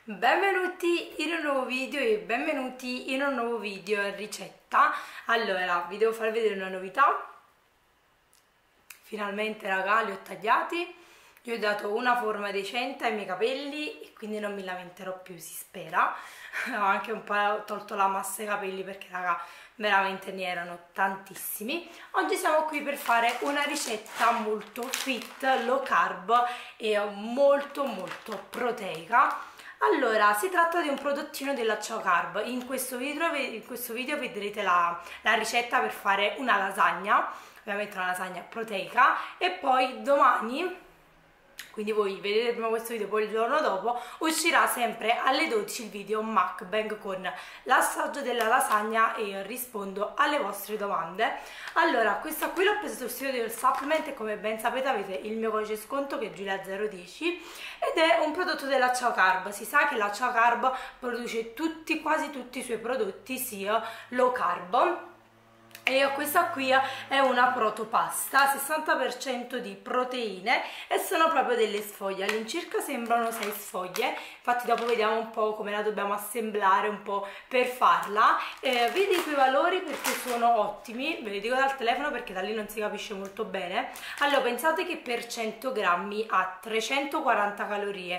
Benvenuti in un nuovo video e benvenuti in un nuovo video ricetta. Allora, vi devo far vedere una novità. Finalmente, raga, li ho tagliati. Gli ho dato una forma decente ai miei capelli e quindi non mi lamenterò più, si spera. Ho anche un po' tolto la massa ai capelli perché, raga, veramente ne erano tantissimi. Oggi siamo qui per fare una ricetta molto fit, low carb e molto proteica. Allora, si tratta di un prodottino della Ciao Carb. In questo video vedrete la ricetta per fare una lasagna, ovviamente una lasagna proteica, e poi domani, quindi voi vedete prima questo video, poi il giorno dopo uscirà sempre alle 12 il video mukbang con l'assaggio della lasagna e rispondo alle vostre domande. Allora, questa qui l'ho presa sul sito del Supplement e come ben sapete avete il mio codice sconto che è Giulia010 ed è un prodotto della Ciao Carb. Si sa che la Ciao Carb produce quasi tutti i suoi prodotti sia low carb. E questa qui è una protopasta, 60% di proteine e sono proprio delle sfoglie, all'incirca sembrano 6 sfoglie, infatti dopo vediamo un po' come la dobbiamo assemblare un po' per farla. Vi dico i valori perché sono ottimi, ve li dico dal telefono perché da lì non si capisce molto bene. Allora, pensate che per 100 grammi ha 340 calorie,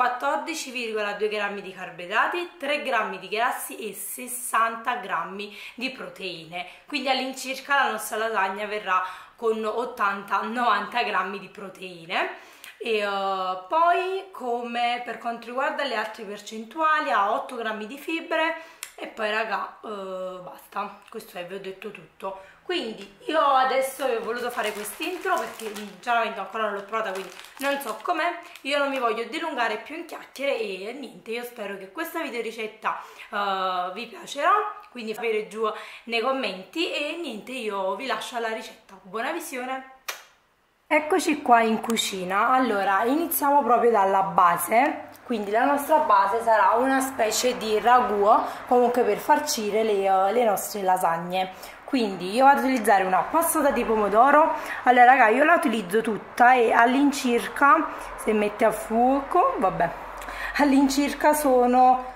14,2 grammi di carboidrati, 3 grammi di grassi e 60 grammi di proteine, quindi all'incirca la nostra lasagna verrà con 80-90 grammi di proteine. E poi, come per quanto riguarda le altre percentuali, ha 8 grammi di fibre e poi, raga, basta, questo è, vi ho detto tutto. Quindi io adesso ho voluto fare quest'intro perché sinceramente ancora non l'ho provata, quindi non so com'è. Io non mi voglio dilungare più in chiacchiere e niente, io spero che questa video ricetta vi piacerà, quindi sapere giù nei commenti e niente, io vi lascio alla ricetta. Buona visione! Eccoci qua in cucina. Allora, iniziamo proprio dalla base. Quindi la nostra base sarà una specie di ragù, comunque per farcire le nostre lasagne. Quindi io vado ad utilizzare una passata di pomodoro. Allora, raga, io la utilizzo tutta e all'incirca, se mette a fuoco, vabbè, all'incirca sono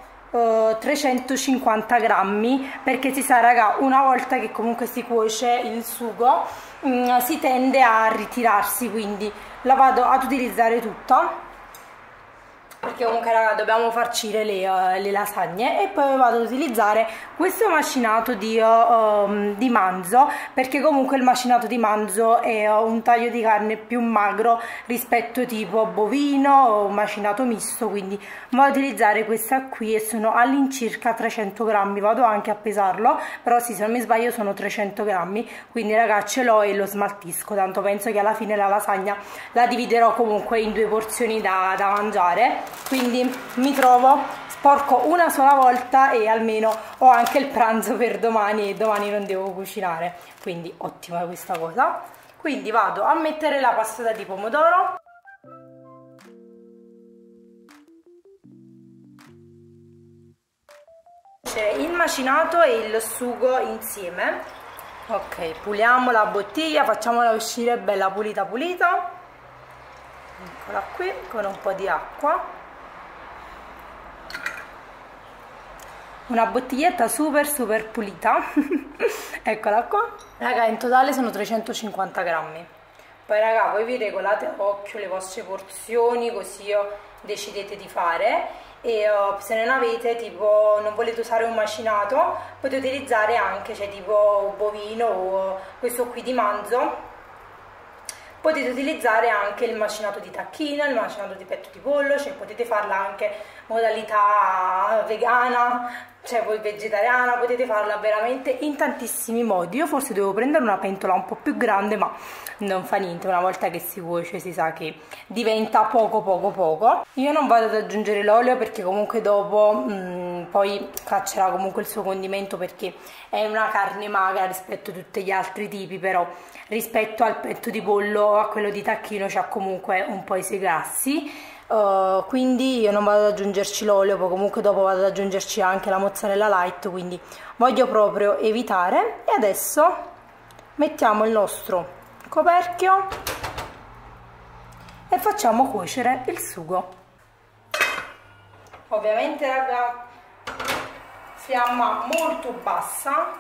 350 grammi, perché si sa, raga, una volta che comunque si cuoce il sugo si tende a ritirarsi, quindi la vado ad utilizzare tutta perché comunque, raga, dobbiamo farcire le lasagne. E poi vado ad utilizzare questo macinato di manzo, perché comunque il macinato di manzo è un taglio di carne più magro rispetto tipo bovino o macinato misto, quindi vado ad utilizzare questa qui e sono all'incirca 300 grammi, vado anche a pesarlo, però sì, se non mi sbaglio sono 300 grammi, quindi, raga, ce l'ho e lo smaltisco, tanto penso che alla fine la lasagna la dividerò comunque in 2 porzioni da mangiare, quindi mi trovo sporco una sola volta e almeno ho anche il pranzo per domani e domani non devo cucinare, quindi ottima questa cosa. Quindi vado a mettere la passata di pomodoro, il macinato e il sugo insieme. Ok, puliamo la bottiglia, facciamola uscire bella pulita, eccola qui, con un po' di acqua. Una bottiglietta super pulita eccola qua, raga, in totale sono 350 grammi. Poi, raga, voi vi regolate a occhio le vostre porzioni, così decidete di fare. E se non avete, tipo, non volete usare un macinato, potete utilizzare anche, cioè, tipo bovino o questo qui di manzo. Potete utilizzare anche il macinato di tacchino, il macinato di petto di pollo, cioè potete farla anche modalità vegana, cioè voi vegetariana, potete farla veramente in tantissimi modi. Io forse devo prendere una pentola un po' più grande, ma non fa niente, una volta che si cuoce si sa che diventa poco. Io non vado ad aggiungere l'olio perché comunque dopo poi caccerà comunque il suo condimento, perché è una carne magra rispetto a tutti gli altri tipi, però rispetto al petto di pollo o a quello di tacchino c'ha comunque un po' i suoi grassi. Quindi io non vado ad aggiungerci l'olio, poi comunque dopo vado ad aggiungerci anche la mozzarella light, quindi voglio proprio evitare. E adesso mettiamo il nostro coperchio e facciamo cuocere il sugo. ovviamente raga, fiamma molto bassa.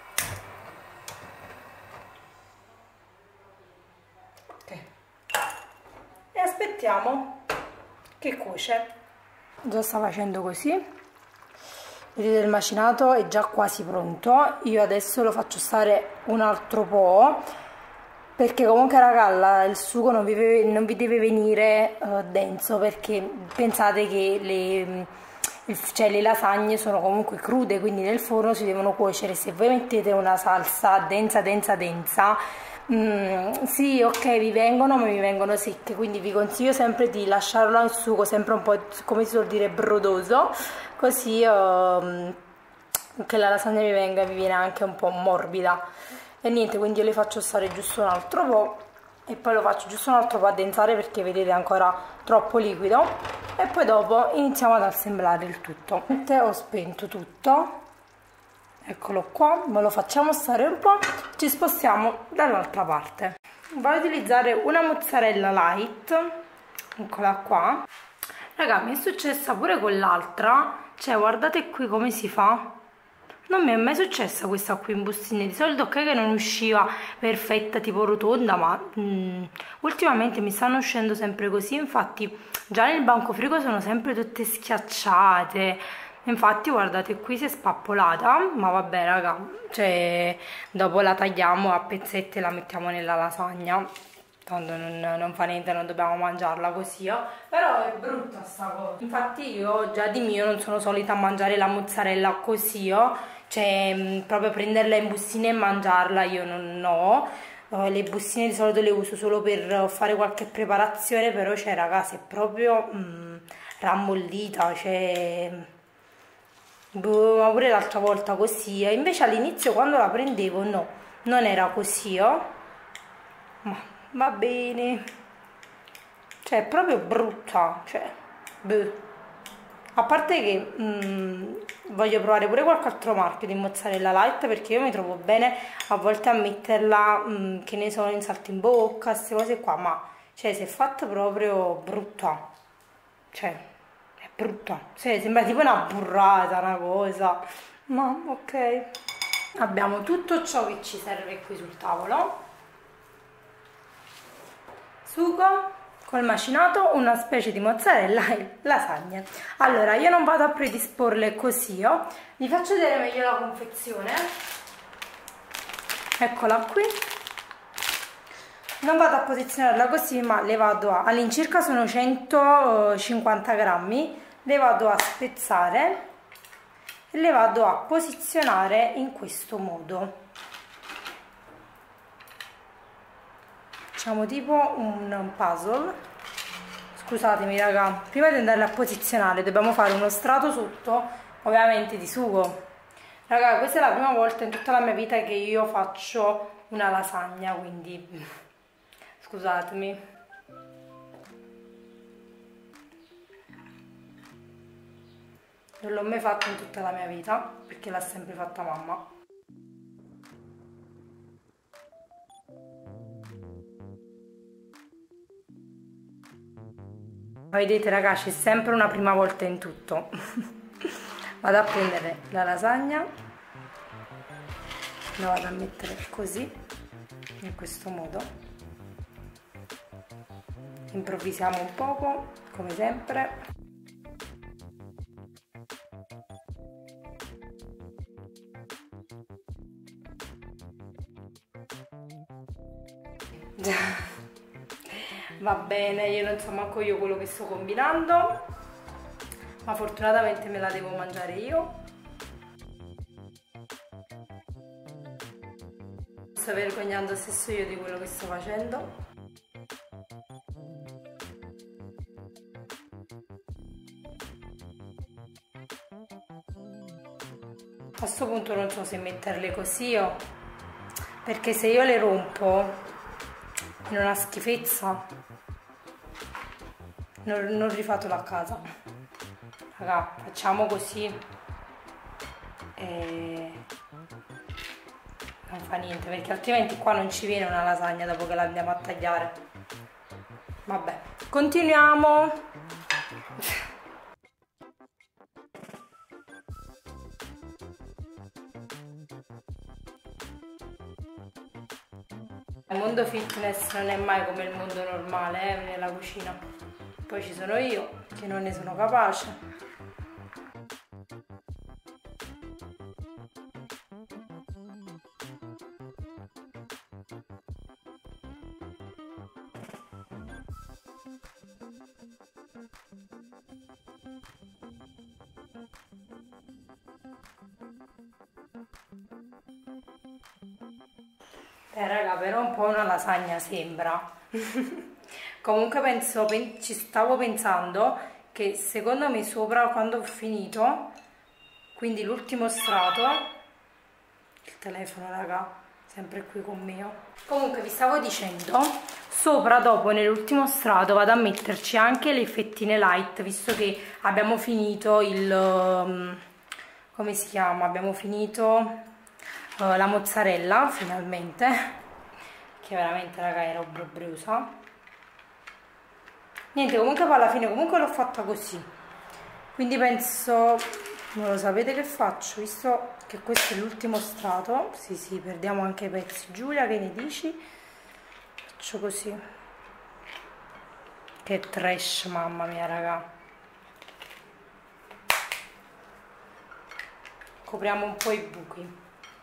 Ok, e aspettiamo che cuoce. Già sta facendo così. Vedete, il macinato è già quasi pronto. Io adesso lo faccio stare un altro po', perché comunque raga il sugo non vi deve venire denso, perché pensate che le lasagne sono comunque crude, quindi nel forno si devono cuocere. Se voi mettete una salsa densa sì, ok, vi vengono, ma vi vengono secche, quindi vi consiglio sempre di lasciarlo al sugo sempre un po', come si suol dire, brodoso, così che la lasagna vi viene anche un po' morbida. E niente, quindi io le faccio stare giusto un altro po' e poi lo faccio giusto un altro po' addensare, perché vedete è ancora troppo liquido, e poi dopo iniziamo ad assemblare il tutto. Ho spento tutto, eccolo qua, ma lo facciamo stare un po', ci spostiamo dall'altra parte. Voglio utilizzare una mozzarella light, eccola qua. Raga, mi è successa pure con l'altra, cioè guardate qui come si fa. Non mi è mai successa questa qui in bustine, di solito ok che non usciva perfetta tipo rotonda, ma ultimamente mi stanno uscendo sempre così. Infatti già nel banco frigo sono sempre tutte schiacciate, infatti guardate qui si è spappolata, ma vabbè raga, cioè dopo la tagliamo a pezzetti e la mettiamo nella lasagna, tanto non fa niente, non dobbiamo mangiarla così, però è brutta sta cosa. Infatti io già di mio non sono solita a mangiare la mozzarella così, cioè proprio prenderla in bustine e mangiarla io non ho. Le bustine di solito le uso solo per fare qualche preparazione, però cioè ragazzi è proprio rammollita, cioè boh, ma pure l'altra volta così, invece all'inizio quando la prendevo no, non era così, ma va bene, cioè è proprio brutta, cioè boh. A parte che voglio provare pure qualche altro marchio di mozzarella light, perché io mi trovo bene a volte a metterla, che ne so, in salto in bocca, queste cose qua, ma cioè si è fatta proprio brutta, cioè è brutta, cioè sembra tipo una burrata, una cosa, ma ok. Abbiamo tutto ciò che ci serve qui sul tavolo: sugo col macinato, una specie di mozzarella e lasagne. Allora io non vado a predisporle così, vi faccio vedere meglio la confezione, eccola qui. Non vado a posizionarla così, ma le vado all'incirca sono 150 grammi, le vado a spezzare e le vado a posizionare in questo modo. Facciamo tipo un puzzle. Scusatemi raga, prima di andarle a posizionare dobbiamo fare uno strato sotto, ovviamente di sugo. Raga, questa è la prima volta in tutta la mia vita che io faccio una lasagna, quindi scusatemi. Non l'ho mai fatto in tutta la mia vita, perché l'ha sempre fatta mamma. Vedete ragazzi, c'è sempre una prima volta in tutto. Vado a prendere la lasagna, la vado a mettere così, in questo modo. Improvvisiamo un poco, come sempre. Va bene, io non so manco io quello che sto combinando, ma fortunatamente me la devo mangiare io. Sto vergognando stesso io di quello che sto facendo. A questo punto non so se metterle così perché se io le rompo in una schifezza non rifatelo a casa. Raga, facciamo così e non fa niente, perché altrimenti qua non ci viene una lasagna dopo che la andiamo a tagliare. Vabbè, continuiamo. Il mondo fitness non è mai come il mondo normale, nella cucina. Poi ci sono io, che non ne sono capace. Raga, però un po' una lasagna sembra. Comunque ci stavo pensando che secondo me sopra, quando ho finito, quindi l'ultimo strato, il telefono raga, sempre qui con me. Comunque vi stavo dicendo, sopra dopo nell'ultimo strato vado a metterci anche le fettine light, visto che abbiamo finito il... come si chiama? Abbiamo finito la mozzarella finalmente, che veramente raga era obbrobriosa. Niente, comunque poi alla fine comunque l'ho fatta così, quindi penso, non lo sapete che faccio, visto che questo è l'ultimo strato, sì perdiamo anche i pezzi. Giulia, che ne dici? Faccio così. Che trash, mamma mia raga. Copriamo un po' i buchi.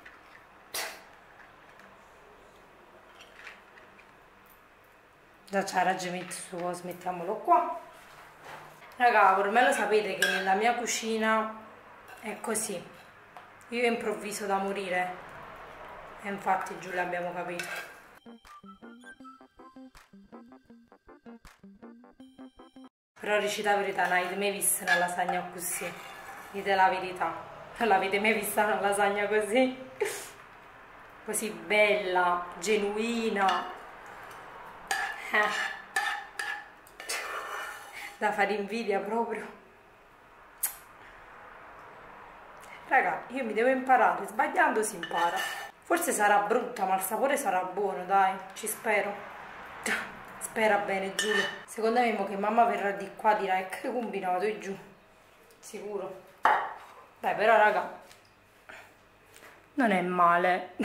Già c'ha ragione su, smettiamolo qua. Raga, ormai lo sapete che nella mia cucina è così. Io improvviso da morire. E infatti giù l'abbiamo capito. Però recita la verità, non avete mai visto una lasagna così. Dite la verità. Non l'avete mai vista una lasagna così? Così bella, genuina. Da fare invidia proprio. Raga, io mi devo imparare, sbagliando si impara. Forse sarà brutta, ma il sapore sarà buono, dai, ci spero. Spera bene Giulia. Secondo me mo che mamma verrà di qua dirà che combinato e giù. Sicuro. Dai, però raga, non è male.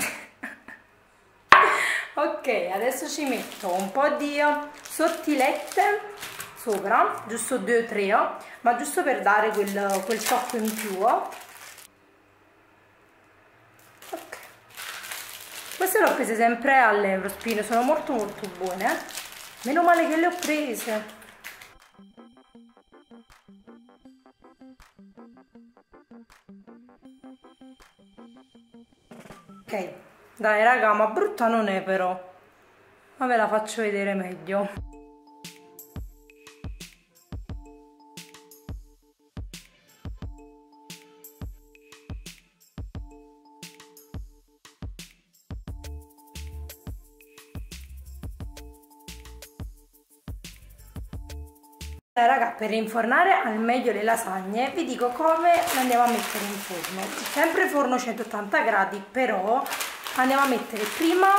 Ok, adesso ci metto un po' di sottilette sopra, giusto 2 o 3, ma giusto per dare quel tocco in più. Ok. Queste le ho prese sempre all'Eurospin, sono molto buone. Meno male che le ho prese. Ok. Dai raga, ma brutta non è però, ma ve la faccio vedere meglio. Raga, per rinfornare al meglio le lasagne vi dico come le andiamo a mettere in forno. Sempre forno 180 gradi, però andiamo a mettere prima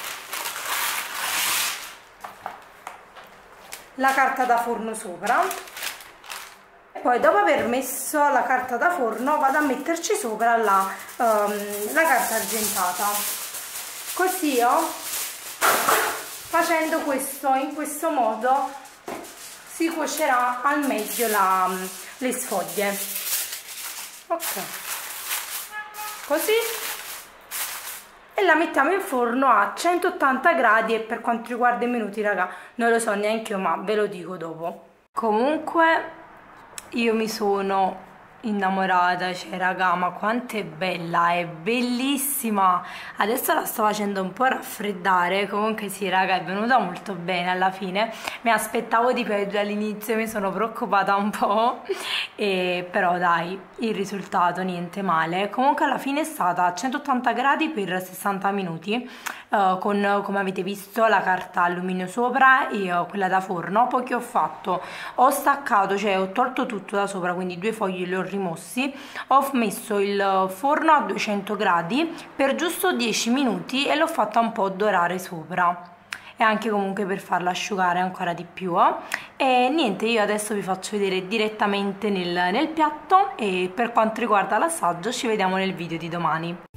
la carta da forno sopra e poi dopo aver messo la carta da forno vado a metterci sopra la carta argentata. Così facendo questo, in questo modo si cuocerà al meglio le sfoglie. Ok, così. E la mettiamo in forno a 180 gradi e per quanto riguarda i minuti, raga, non lo so neanche io, ma ve lo dico dopo. Comunque io mi sono innamorata, cioè raga, ma quanto è bella, è bellissima. Adesso la sto facendo un po' raffreddare, comunque sì raga, è venuta molto bene alla fine. Mi aspettavo di peggio all'inizio, mi sono preoccupata un po', però dai, il risultato niente male. Comunque alla fine è stata a 180 gradi per 60 minuti, con, come avete visto, la carta alluminio sopra e quella da forno. Poi che ho fatto? Ho staccato, cioè ho tolto tutto da sopra, quindi 2 fogli li ho rimossi, ho messo il forno a 200 gradi per giusto 10 minuti e l'ho fatta un po' dorare sopra, e anche comunque per farla asciugare ancora di più. E niente, io adesso vi faccio vedere direttamente nel piatto, e per quanto riguarda l'assaggio ci vediamo nel video di domani.